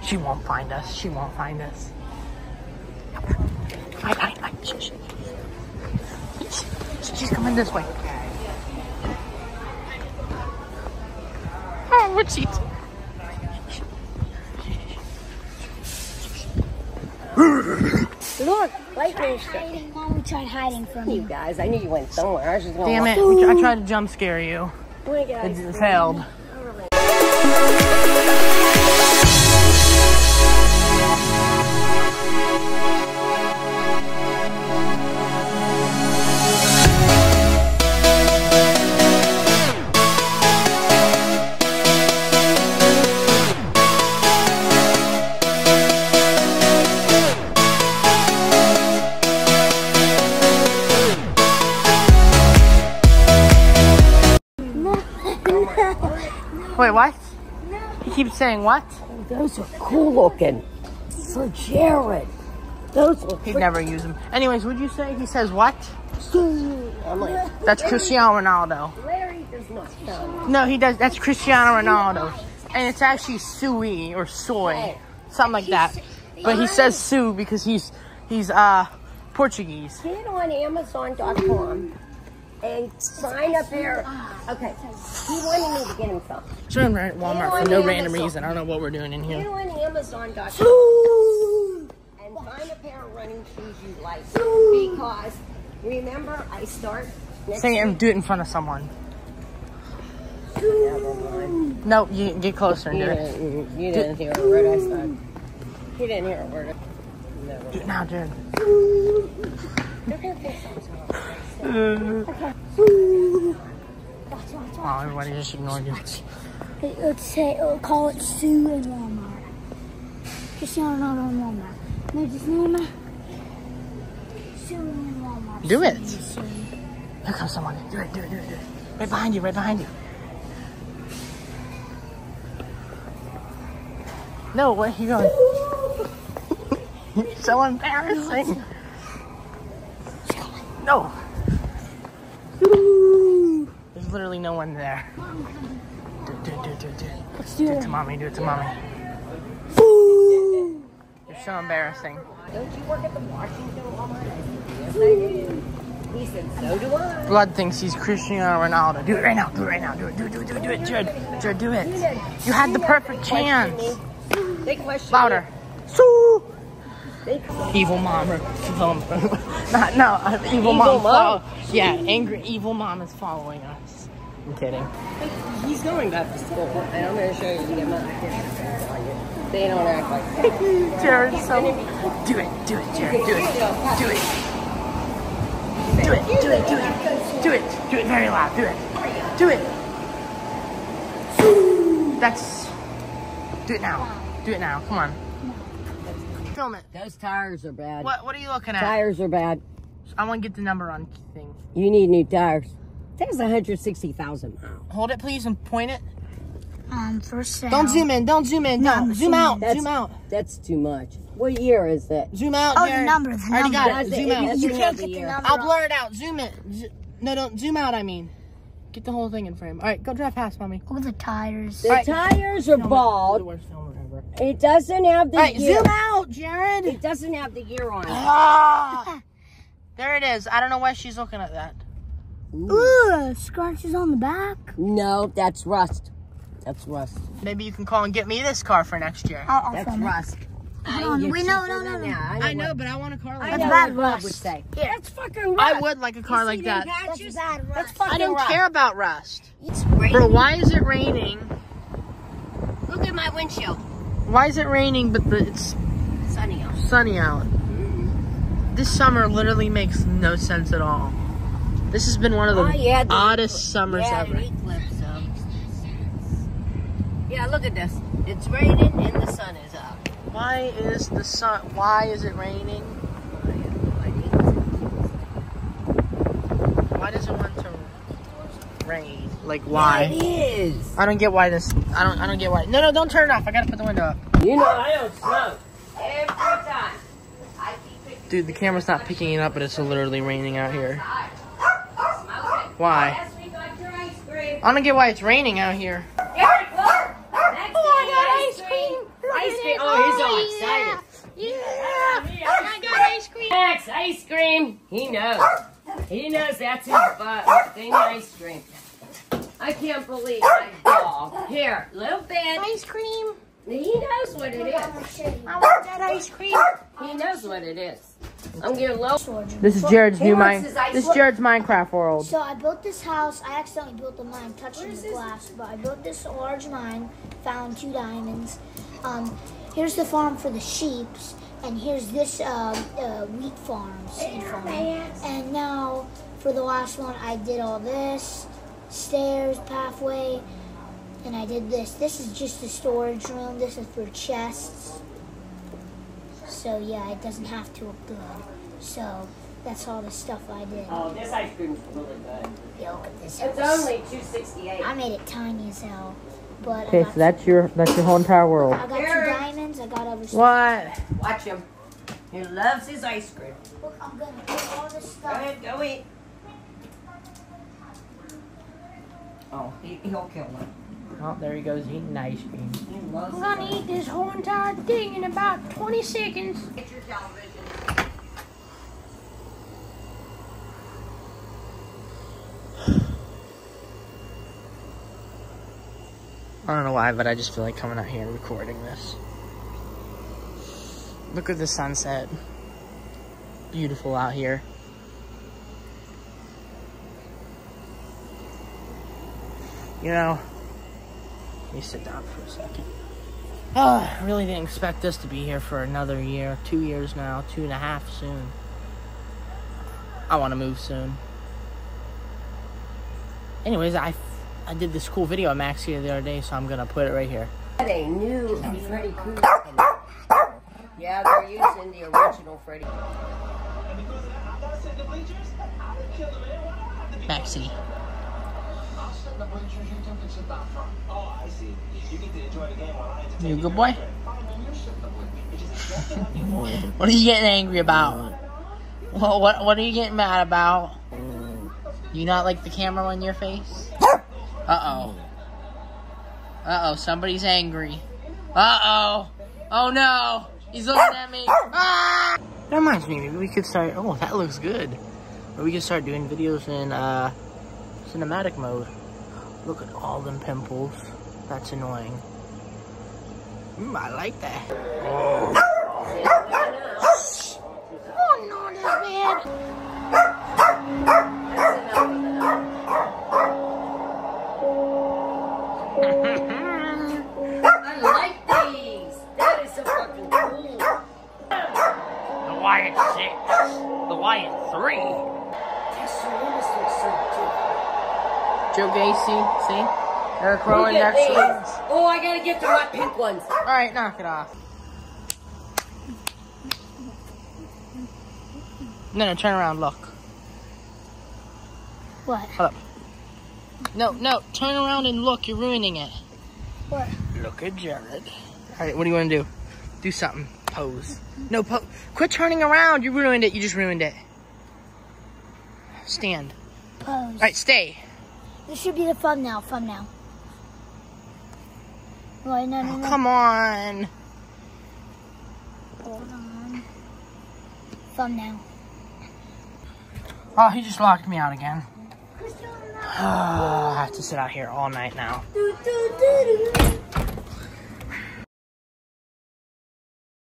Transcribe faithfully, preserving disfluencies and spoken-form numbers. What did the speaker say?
She won't find us. She won't find us. Hide, hide, hide. Shh, shh. She's coming this way. Oh, what's she? Look, lightning strike. Mom, we tried hiding from you guys. I knew you went somewhere. I was just going. Damn it! We, I tried to jump scare you. It failed. Wait, what? No. He keeps saying what? Those are cool looking. For Jared. Those look. He'd never use them. Anyways, would you say he says what? I'm like, that's Cristiano Ronaldo. Larry does not sound. No, he does. That's Cristiano Ronaldo. And it's actually Sui or soy. Something like that. But he says Sue because he's he's uh Portuguese. Get on Amazon dot com. And sign up there. Okay, he wanted me to get him some. So I'm at Walmart for no random reason. I don't know what we're doing in here. Get on Amazon dot com and find a pair of running shoes you like. Because remember, I start. Say it and do it in front of someone. Never mind. No, you get closer and you do it. Didn't, you didn't hear a word I said. You didn't hear a word. Never do it now, Jared. Okay. Oh, everybody just ignored you. Let's say, it'll call it Sue in Walmart. Cristiano Ronaldo in Walmart. No, just name it Sue in Walmart. Do it. Here comes someone. Do it, do it, do it, do it. Right behind you, right behind you. No, where are you going? So embarrassing. No. There's literally no one there. Do it, do it, do it, do it, do it. Let's do, do it. it to mommy, do it to mommy. You're so embarrassing. Don't you work at the Washington Walmart? Yes, I do. He said, so do I. Blood thinks he's Cristiano Ronaldo. Do it right now, do it right now, do it, do it, do it, do it, do it, Jared. Jared, do it. You had the perfect chance. They question Louder. Sue. Evil mom or not no uh, evil, evil mom, mom? Yeah, angry evil mom is following us. I'm kidding. He's going back to school and I'm going to show you the amount of kids. They don't act like that. Jared, so do it, do it, Jared, do it, do it, do it, do it, do it, do it, do it very loud, do it, do it. That's do it now, do it now. Come on. Film it. Those tires are bad. What What are you looking at? Tires are bad. I want to get the number on thing. You need new tires. That's one hundred sixty thousand miles. Hold it, please, and point it. Um, for sale. Don't zoom in. Don't zoom in. No, no zoom out. That's, zoom out. That's too much. What year is that? Zoom out. Oh, Jared. the number. The I already number. got it. Zoom it, out. it You can't the get the year. number. I'll blur it out. Zoom it. Z no, don't zoom out. I mean, get the whole thing in frame. All right, go drive past, mommy. Look at the tires. The right. tires are bald. It doesn't have the All right, year. zoom out, Jared. It doesn't have the year on it. Ah, there it is. I don't know why she's looking at that. Ooh. Ooh, scratches on the back. No, that's rust. That's rust. Maybe you can call and get me this car for next year. I'll, I'll That's rust. Hold on. Wait, no, no, no, no. I know, I know, what, but I want a car like I that. know bad what Rob rust. would say. Yeah. That's fucking rust. I would like a car like that. That's bad rust. That's fucking I don't rust. care about rust. It's raining. Bro, why is it raining? Look at my windshield. Why is it raining but the, it's Sunny out. sunny out? This summer literally makes no sense at all. This has been one of the Oh, yeah, the, oddest summers yeah, ever. The eclipse, so. Yeah, look at this. It's raining and the sun is out. Why is the sun, why is it raining? Why does it want to rain? Like why? Yeah, it is. I don't get why this, I don't I don't get why. No, no, don't turn it off. I gotta put the window up. You know I don't smoke. Every time. I keep picking. Dude, the camera's not picking it up, but it's literally raining out here. Why? I don't get why it's raining out here. Eric, look! Oh, I got ice cream! Ice cream! Oh, ice cream. He knows. He knows that's his butt. Thing ice cream. I can't believe my dog. Here, little bit. Ice cream. He knows what it is. I want that ice cream. He knows what it is. I'm getting low. This is Jared's He new wants mine. his ice This is cream. Jared's Minecraft world. So I built this house. I accidentally built the mine touching the glass, but I built this large mine, found two diamonds. Um, here's the farm for the sheep, and here's this uh, uh, wheat farm, seed farm. And now for the last one, I did all this, stairs, pathway, and I did this. This is just the storage room. This is for chests. So yeah, it doesn't have to look good. So that's all the stuff I did. Oh, this ice cream's really good. Yeah, look at this. It's house. only two sixty-eight. I made it tiny as hell. But Okay, I so got, that's your that's your whole entire world. I got two Jared. diamonds. I got other stuff. What? Watch him. He loves his ice cream. Look, I'm gonna put all this Go stuff. ahead, go eat. Oh, he, he'll kill him. Oh, there he goes eating ice cream. He loves I'm gonna eat this whole entire thing in about twenty seconds. Get your television. I don't know why, but I just feel like coming out here and recording this. Look at the sunset. Beautiful out here. You know, let me sit down for a second. Oh, I really didn't expect us to be here for another year. Two years now, two and a half soon. I want to move soon. Anyways, I, I did this cool video on Max here the other day, so I'm going to put it right here. They knew Freddy Krueger. Yeah, they're using the original Freddy. Maxie. You a good boy? What are you getting angry about? What, what, what are you getting mad about? You not like the camera on your face? Uh-oh. Uh-oh, somebody's angry. Uh-oh. Oh no! He's looking at me. Ah! That reminds me, maybe we could start, oh, that looks good. Or we could start doing videos in uh, cinematic mode. Look at all them pimples. That's annoying. Mm, I like that. Oh, oh no, that's bad. I like these. That is so fucking cool. The Wyatt six. The Wyatt three. Yes, you looks so cute. Joe Gacy, see? Eric Rowan Look at next these. week. Oh, I gotta get the hot pink ones. Alright, knock it off. No, no, turn around, look. What? Hold up. No, no, turn around and look, you're ruining it. What? Look at Jared. Alright, what do you want to do? Do something. Pose. No, pose. Quit turning around, you ruined it, you just ruined it. Stand. Pose. Alright, stay. This should be the thumbnail. Thumbnail. Wait, no, no, Oh, no. come on. Hold on. Thumbnail. Oh, he just locked me out again. I have to sit out here all night now. Do, do, do, do.